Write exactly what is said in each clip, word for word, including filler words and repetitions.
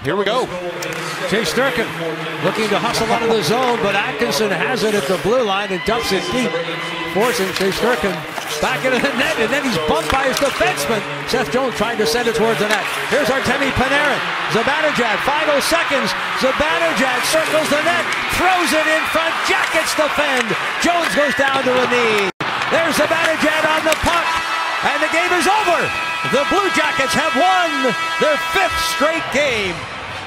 Here we go. Chase Durkin looking to hustle out of the zone, but Atkinson has it at the blue line and dumps it deep, forcing Chase Durkin back into the net, and then he's bumped by his defenseman. Seth Jones trying to send it towards the net. Here's Artemi Panarin. Zibanejad, final seconds. Zibanejad circles the net, throws it in front. Jackets defend. Jones goes down to a knee. There's Zibanejad on the puck, and the game is over. The Blue Jackets have won their fifth straight game.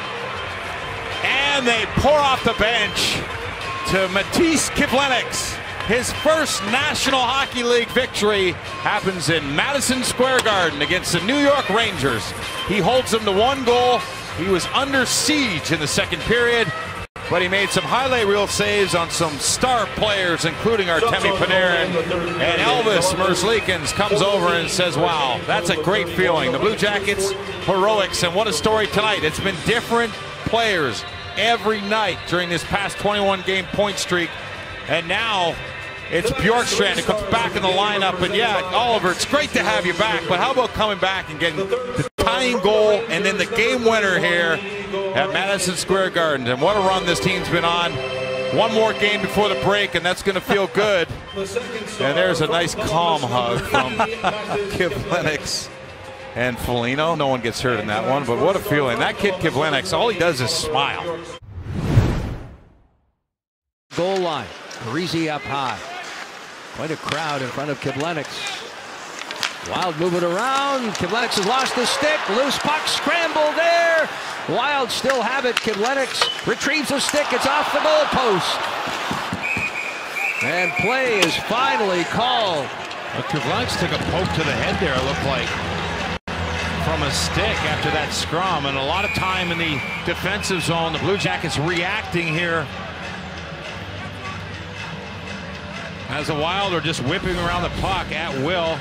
And they pour off the bench to Matīss Kivlenieks. His first National Hockey League victory happens in Madison Square Garden against the New York Rangers. He holds them to one goal. He was under siege in the second period, but he made some highlight reel saves on some star players, including Artemi Panarin. And Elvis Merzlikins comes over and says, wow, that's a great feeling. The Blue Jackets, heroics, and what a story tonight. It's been different players every night during this past twenty-one game point streak. And now it's Bjorkstrand who comes back in the lineup. And yeah, Oliver, it's great to have you back, but how about coming back and getting the tying goal and then the game winner here at Madison Square Garden? And what a run this team's been on. One more game before the break, and that's going to feel good. And there's a nice calm hug from Kivlenieks and Foligno. No one gets hurt in that one, but what a feeling. That kid Kivlenieks, all he does is smile. Goal line. Parisi up high. Quite a crowd in front of Kivlenieks. Wild moving around. Kivlenieks has lost the stick. Loose puck, scramble there. Wild still have it. Kivlenieks retrieves the stick. It's off the goalpost. And play is finally called. Well, Kivlenieks took a poke to the head there, it looked like, from a stick after that scrum. And a lot of time in the defensive zone. The Blue Jackets reacting here, as the Wild are just whipping around the puck at will.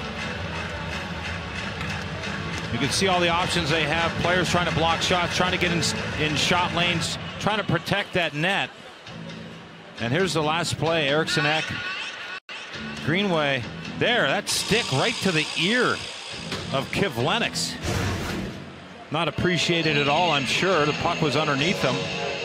You can see all the options they have. Players trying to block shots, trying to get in, in shot lanes, trying to protect that net. And here's the last play. Eriksson Ek, Greenway. There, that stick right to the ear of Kivlenieks. Not appreciated at all, I'm sure. The puck was underneath him.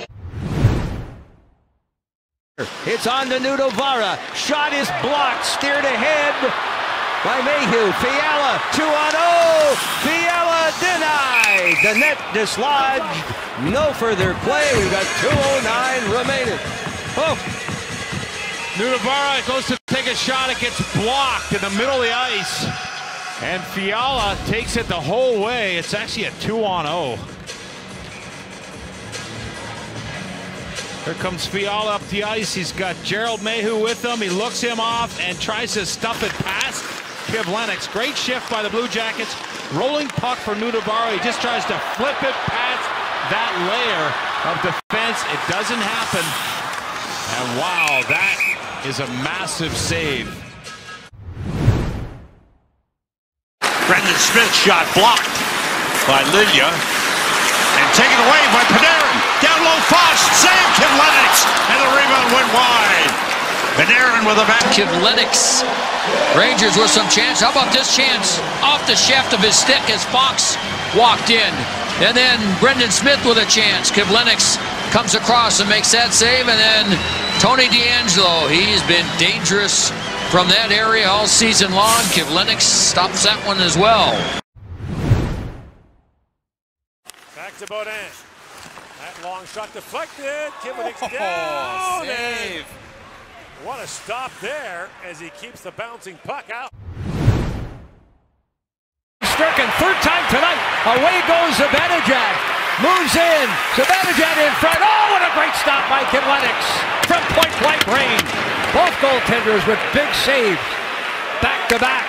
It's on to Nudovara. Shot is blocked. Steered ahead by Mayhew. Fiala, two on oh. Fiala denied. The net dislodged. No further play. We've got two oh nine remaining. Oh. Nudovara goes to take a shot. It gets blocked in the middle of the ice. And Fiala takes it the whole way. It's actually a two on oh. Here comes Fiala up the ice. He's got Gerald Mayhew with him. He looks him off and tries to stuff it past Kivlenieks. Great shift by the Blue Jackets. Rolling puck for Nudovara. He just tries to flip it past that layer of defense. It doesn't happen. And wow, that is a massive save. Brendan Smith's shot blocked by Lilia and taken away by Panarin. Down low, Foss, save Kivlenieks, and the rebound went wide. Panarin with a back. Kivlenieks, Rangers with some chance. How about this chance? Off the shaft of his stick as Fox walked in. And then Brendan Smith with a chance. Kivlenieks comes across and makes that save. And then Tony DeAngelo, he's been dangerous from that area all season long. Kivlenieks stops that one as well. Back to Baudin. That long shot deflected. Kivlenieks oh, down. Save. What a stop there as he keeps the bouncing puck out. Stricken, third time tonight. Away goes Zibanejad. Moves in. Zibanejad in front. Oh, what a great stop by Kivlenieks from point blank range. Both goaltenders with big saves. Back to back.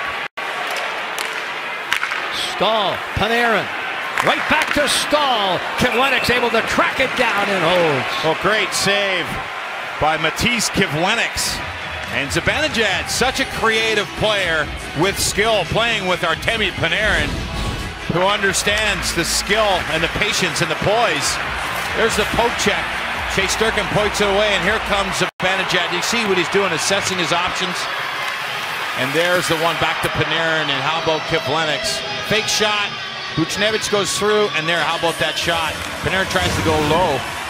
Stahl, Panarin. Right back to Stahl. Kivlenieks able to track it down and holds. Well, great save by Matīss Kivlenieks. And Zibanejad, such a creative player with skill, playing with Artemi Panarin, who understands the skill and the patience and the poise. There's the poke check. Chase Durkin pokes it away, and here comes Zibanejad. You see what he's doing, assessing his options. And there's the one back to Panarin, and how about Kivlenieks? Fake shot, Buchnevich goes through, and there, how about that shot? Panarin tries to go low.